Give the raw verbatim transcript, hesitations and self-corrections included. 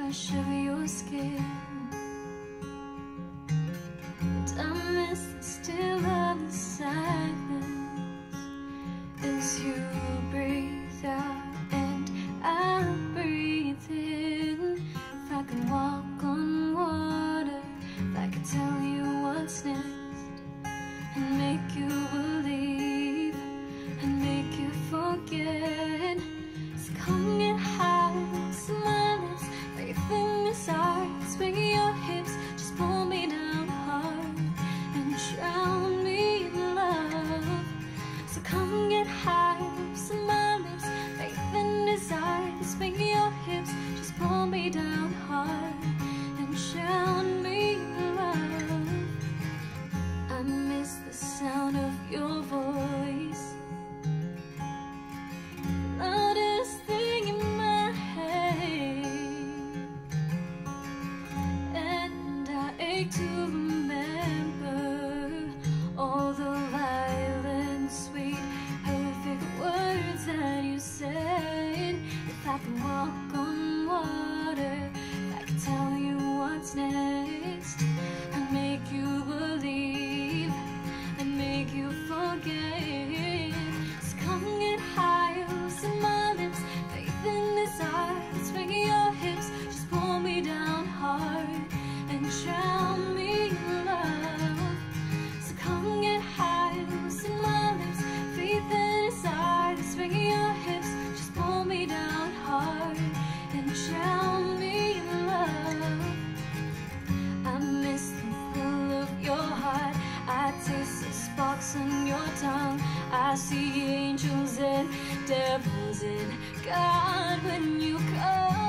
touch of your skin, and I miss the still of the silence as you breathe out and I breathe in. If I could walk on water, if I could tell you what's next and make you believe and make you forget. So come get high, some my lips, faith in this art. Swing your hips, just pull me down hard and drown me in love. So come get high, some my lips, faith in desire. Swing your hips, just pull me down hard and drown me in love. I miss the sound of your voice, loudest thing in my head, and I ache to remember all the violent, sweet, perfect words that you said. If I could walk on water, if I could tell you what's next and make you believe and make you forget. So come get high, loosen my lips, faith in desire. Swing your hips, just pull me down hard and drown me in love. So come get high, loosen my lips, faith in desire. Swing your hips, just pull me down hard and drown me in love. I miss the pull of your heart, I taste the sparks on your tongue. I see angels and devils and God when you come.